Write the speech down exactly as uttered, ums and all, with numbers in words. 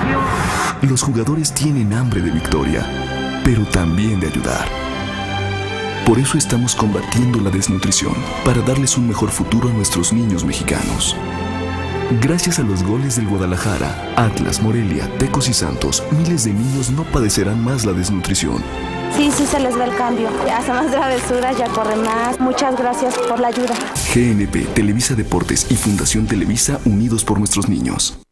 Los jugadores tienen hambre de victoria, pero también de ayudar. Por eso estamos combatiendo la desnutrición, para darles un mejor futuro a nuestros niños mexicanos. Gracias a los goles del Guadalajara, Atlas, Morelia, Tecos y Santos, miles de niños no padecerán más la desnutrición. Sí, sí se les ve el cambio. Ya hacen más travesuras, ya corren más. Muchas gracias por la ayuda. G N P, Televisa Deportes y Fundación Televisa, unidos por nuestros niños.